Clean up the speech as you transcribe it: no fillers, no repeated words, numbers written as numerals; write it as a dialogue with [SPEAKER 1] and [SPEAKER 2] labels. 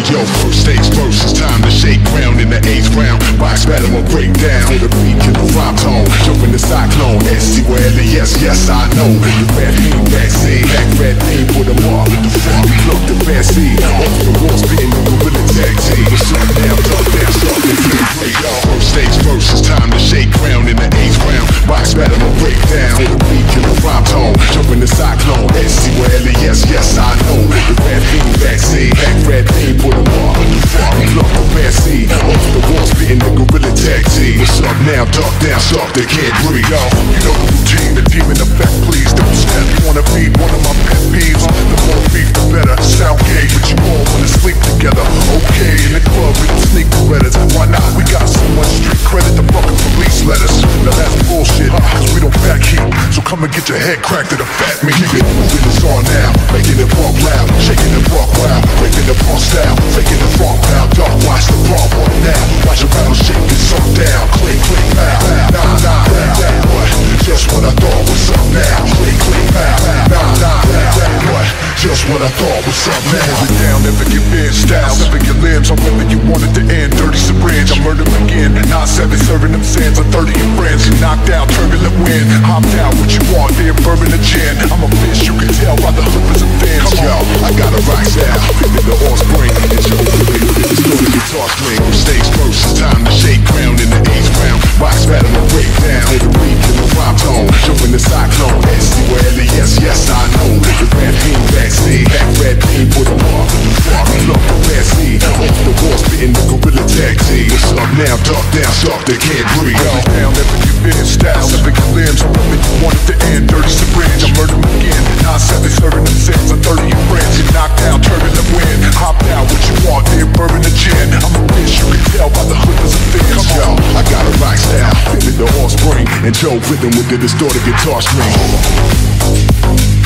[SPEAKER 1] Yo, first things first, it's time to shake ground in the 8th round. Box battle will break down. Hit a beat, kill the rhyme tone. Jump in the cyclone. xdileask, yes, I know. The red team vaccine, back red team, put them off. What the fuck? We look the best seed. Off the wall, spitting the gorilla tag team. What's up now? Talk down, start the game. Yo, first things first, it's time to shake ground in the 8th round. Box battle will break down. Hit a beat, kill the rhyme tone. Jump in the cyclone. xdileask, yes, I know. The red team vaccine, back red team, put them off. What the fuck? We look the best seed. Off the wall, spitting the gorilla tag team. What's up now? Talk down, start the can't breathe. Yo, you know the routine, the demon effect, please don't step. You wanna be one of my pet peeves? The more beef, the better. Sound gay, but you all wanna sleep together. Okay, in the club, we can sneak berettas. Why not? We got so much street credit, the fucking police let us. Now that's bullshit, cause we don't back heat. So come and get your head cracked to the fat meat. Keep it moving, it's on now. Making it walk loud, shaking it walk wild. Breaking the punk style, faking the funk pound. Dog, watch the brawl one now. Watch a rattle shake it so down. Click, click, pow. Nah, nah, what? Just what I thought was up now. Click, click, pow. Nah, what? Just what I thought was up now. Hold it down, never give in. Style, sever your limbs. However you want it to end. Dirty syringe, I murder again. 9-7, serving them sands. I'm 30 and friends. Knocked out, turbulent wind. Hopped out, what you want? There, bourbon and gin. I'm a fish, you can tell by the hookers and fins. Come on, I got a rock style. Picking the offspring. And Joe Willie with the story guitar string. Stage first, it's time to shake ground in the 8th round. Box battle will break down. Hit a beat in the rhyme tone. Jump in the cyclone. xdileask, yes, I know. The red team vaccine. Back red team, put them off. What the fuck? We look the best seed. Off the wall, spitting the gorilla tag team. What's up now? Talk down, stop, they can't breathe. Hold it down, never give in. Style, sever your limbs. However you want it to end. Dirty syringe, I murder again. 9-7, serving them sins. I'm 30 and friends. You knocked out, turbulent wind. Hopped out, what you want? There, bourbon and gin. I'm a fish, you can tell by the hookers and fins. Come on, I got a rock style. Picking the offspring. And Joe Rhythm with the distorted guitar string.